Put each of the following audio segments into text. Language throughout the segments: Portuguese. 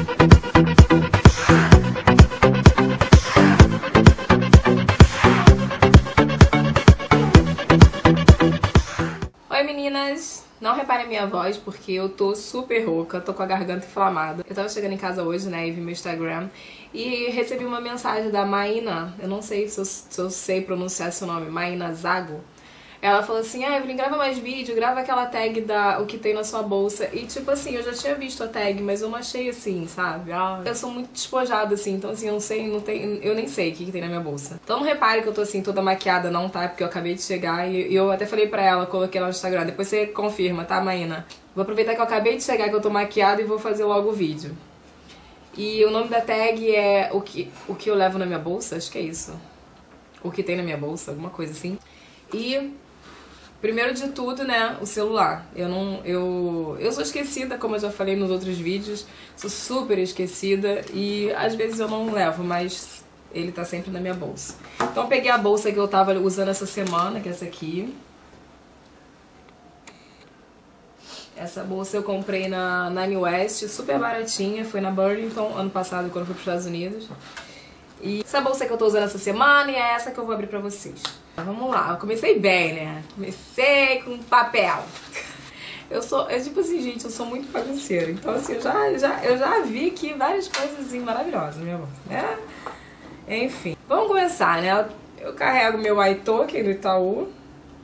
Oi meninas, não reparem minha voz porque eu tô super rouca, tô com a garganta inflamada. Eu tava chegando em casa hoje, né, e vi meu Instagram e recebi uma mensagem da Maína, eu não sei se eu sei pronunciar seu nome, Maína Zago. Ela falou assim, Evelyn, grava mais vídeo, grava aquela tag o que tem na sua bolsa. E tipo assim, eu já tinha visto a tag, mas eu não achei assim, sabe? Eu sou muito despojada assim, então assim, eu não sei, eu nem sei o que tem na minha bolsa. Então não repare que eu tô assim, toda maquiada não, tá? Porque eu acabei de chegar e eu até falei pra ela, coloquei lá no Instagram, depois você confirma, tá, Maína? Vou aproveitar que eu acabei de chegar, que eu tô maquiada e vou fazer logo o vídeo. E o nome da tag é o que eu levo na minha bolsa, acho que é isso. O que tem na minha bolsa, alguma coisa assim. E primeiro de tudo, né, o celular. Eu sou esquecida, como eu já falei nos outros vídeos, sou super esquecida e às vezes eu não levo, mas ele tá sempre na minha bolsa. Então eu peguei a bolsa que eu tava usando essa semana, que é essa aqui. Essa bolsa eu comprei na Nine West, super baratinha, foi na Burlington ano passado quando eu fui pros Estados Unidos. E essa bolsa que eu tô usando essa semana e é essa que eu vou abrir pra vocês. Vamos lá, eu comecei bem, né? Comecei com papel. Eu tipo assim, gente, eu sou muito bagunceira. Então assim, eu já vi aqui várias coisas assim, maravilhosas na minha bolsa, né? Enfim, vamos começar, né? Eu carrego meu iToken do Itaú.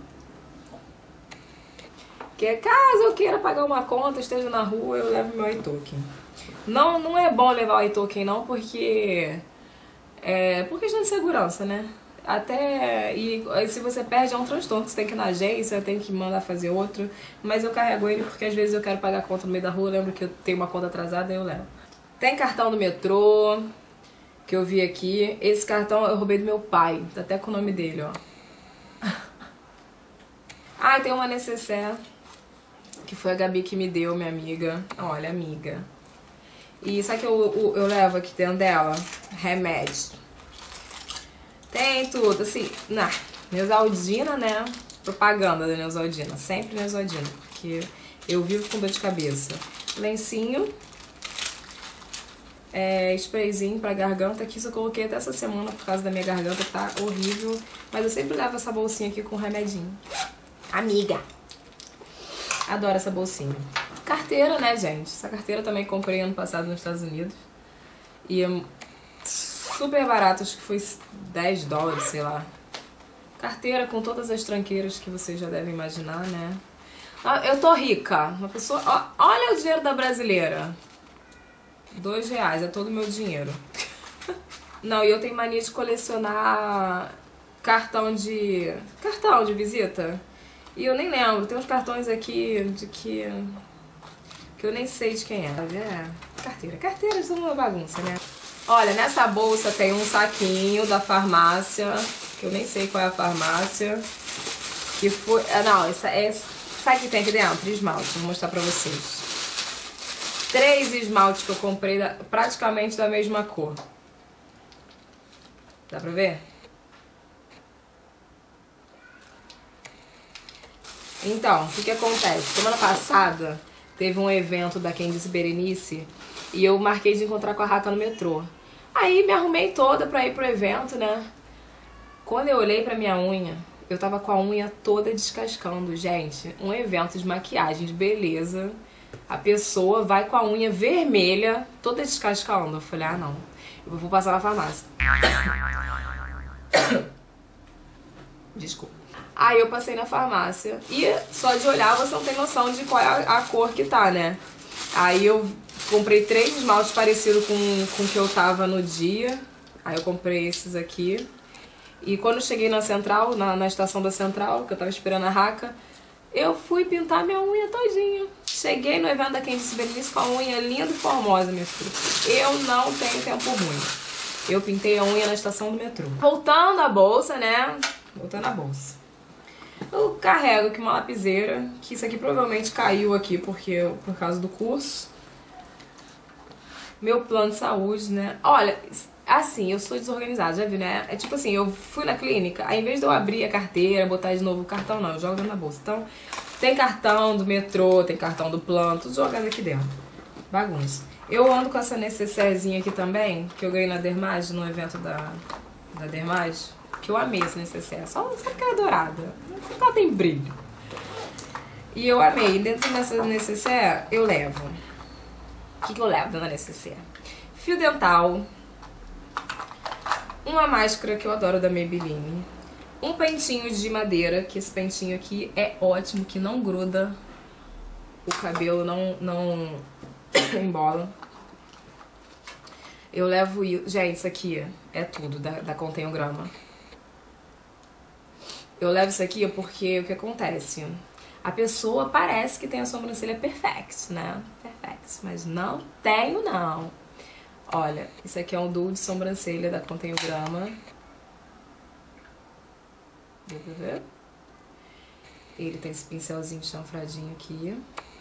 Que caso eu queira pagar uma conta, esteja na rua, eu levo meu iToken. Não é bom levar o iToken não, porque... por questão de segurança, né? E se você perde é um transtorno, você tem que ir na agência, tem que mandar fazer outro. Mas eu carrego ele porque às vezes eu quero pagar a conta no meio da rua, eu lembro que eu tenho uma conta atrasada e eu levo. Tem cartão do metrô, que eu vi aqui. Esse cartão eu roubei do meu pai, tá até com o nome dele, ó. Ah, tem uma necessaire, que foi a Gabi que me deu, minha amiga. Olha, amiga. E sabe que eu levo aqui dentro dela? Remédio. Tem tudo, assim, Neosaldina, né? Propaganda da Neosaldina, sempre Neosaldina, porque eu vivo com dor de cabeça. Lencinho, sprayzinho pra garganta, que isso eu coloquei até essa semana por causa da minha garganta, tá horrível. Mas eu sempre levo essa bolsinha aqui com remedinho. Amiga! Adoro essa bolsinha. Carteira, né, gente? Essa carteira também comprei ano passado nos Estados Unidos. E super barato, acho que foi 10 dólares, sei lá. Carteira com todas as tranqueiras que vocês já devem imaginar, né? Eu tô rica. Uma pessoa... olha o dinheiro da brasileira. R$2, é todo o meu dinheiro. Não, e eu tenho mania de colecionar cartão de visita. E eu nem lembro. Tem uns cartões aqui que eu nem sei de quem é. Carteira é uma bagunça, né? Olha, nessa bolsa tem um saquinho da farmácia, que eu nem sei qual é a farmácia, que foi... não, sabe o que tem aqui dentro? Esmalte, vou mostrar pra vocês. 3 esmaltes que eu comprei praticamente da mesma cor. Dá pra ver? Então, o que acontece? Semana passada teve um evento da Candice Berenice e eu marquei de encontrar com a Raca no metrô. Aí me arrumei toda pra ir pro evento, né? Quando eu olhei pra minha unha, eu tava com a unha toda descascando. Gente, um evento de maquiagem, de beleza, a pessoa vai com a unha vermelha, toda descascando. Eu falei, não, eu vou passar na farmácia. Desculpa. Aí eu passei na farmácia e só de olhar você não tem noção de qual é a cor que tá, né? Aí eu comprei 3 esmaltes parecidos com o que eu tava no dia. Aí eu comprei esses aqui. E quando eu cheguei na central, na estação da central, que eu tava esperando a Raca, eu fui pintar minha unha todinha. Cheguei no evento da Candice Berenice com a unha linda e formosa, minha filha. Eu não tenho tempo ruim. Eu pintei a unha na estação do metrô. Voltando à bolsa, né? Voltando à bolsa. Eu carrego aqui uma lapiseira, que isso aqui provavelmente caiu aqui por causa do curso. Meu plano de saúde, né? Olha, assim, eu sou desorganizada, já viu, né? É tipo assim, eu fui na clínica, aí em vez de eu abrir a carteira, botar de novo o cartão, não, eu jogo dentro da bolsa. Então, tem cartão do metrô, tem cartão do plano, tudo jogado aqui dentro. Bagunça. Eu ando com essa necessairezinha aqui também, que eu ganhei na Dermage, no evento da Dermage, que eu amei esse necessaire. Só porque ela é dourada, porque ela tem brilho. E eu amei. Dentro dessa necessaire, eu levo. O que eu levo dentro da necessaire? Fio dental. Uma máscara que eu adoro da Maybelline. Um pentinho de madeira, que esse pentinho aqui é ótimo, que não gruda. O cabelo não embola. Eu levo... Gente, isso aqui é tudo da Contém o Grama. Eu levo isso aqui porque o que acontece? A pessoa parece que tem a sobrancelha perfect, né? Perfect. Mas não tenho, não. Olha, isso aqui é um duo de sobrancelha da Contém o Grama. Deu pra ver? Ele tem esse pincelzinho chanfradinho aqui.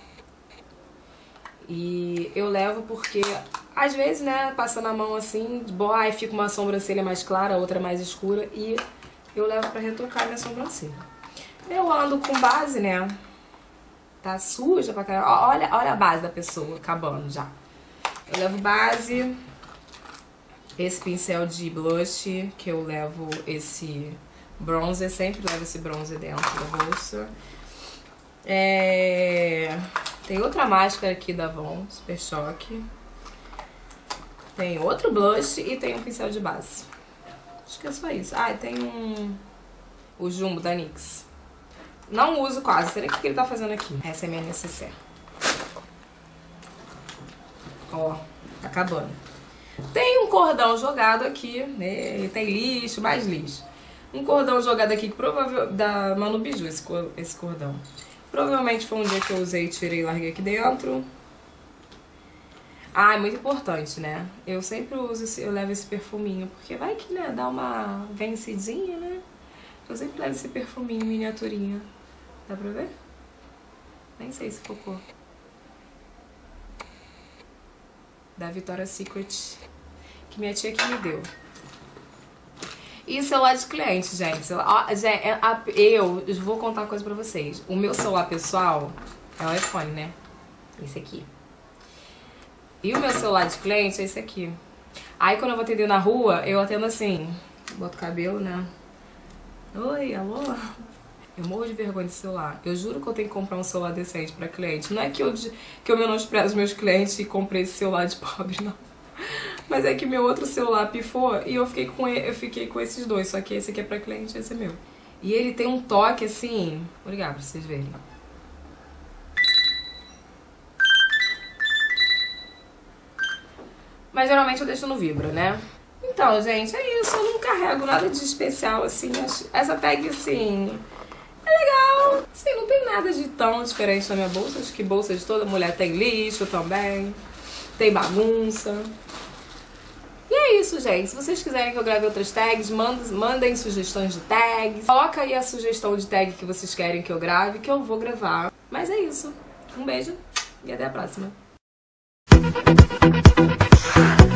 E eu levo porque, às vezes, né, passando a mão assim, boa, fica uma sobrancelha mais clara, outra mais escura, e eu levo pra retocar minha sobrancelha. Eu ando com base, né? Tá suja pra caramba. Olha a base da pessoa, acabando já. Eu levo base, esse pincel de blush, que eu levo esse bronzer, sempre levo esse bronzer dentro da bolsa. Tem outra máscara aqui da Avon, Super Choque. Tem outro blush e tem um pincel de base. Acho que é só isso. Ah, e tem o Jumbo da NYX. Não uso quase, sei nem o que ele tá fazendo aqui. Essa é a minha necessaire. Ó, tá acabando. Tem um cordão jogado aqui, né? Tem lixo, mais lixo. Um cordão jogado aqui, que provavelmente da Manu Biju, esse cordão. Provavelmente foi um dia que eu usei, tirei e larguei aqui dentro. Ah, é muito importante, né? Eu sempre uso eu levo esse perfuminho, porque vai que, né, dá uma vencidinha, né? Eu sempre levo esse perfuminho miniaturinha. Dá pra ver? Nem sei se focou. Da Victoria's Secret, que minha tia que me deu. E celular de cliente, gente. Eu vou contar uma coisa pra vocês. O meu celular pessoal é o iPhone, né? Esse aqui. E o meu celular de cliente é esse aqui. Aí quando eu vou atender na rua, eu atendo assim. Boto o cabelo, né? Oi, alô? Eu morro de vergonha de celular. Eu juro que eu tenho que comprar um celular decente pra cliente. Não é que eu menosprezo os meus clientes e comprei esse celular de pobre, não. Mas é que meu outro celular pifou e eu fiquei com esses dois. Só que esse aqui é pra cliente e esse é meu. E ele tem um toque assim... Vou ligar pra vocês verem. Mas geralmente eu deixo no vibra, né? Então, gente, é isso. Eu não carrego nada de especial, assim. Essa tag, assim... é legal. Assim, não tem nada de tão diferente na minha bolsa. Acho que bolsa de toda mulher tem lixo também. Tem bagunça. E é isso, gente. Se vocês quiserem que eu grave outras tags, mandem sugestões de tags. Coloca aí a sugestão de tag que vocês querem que eu grave, que eu vou gravar. Mas é isso. Um beijo e até a próxima.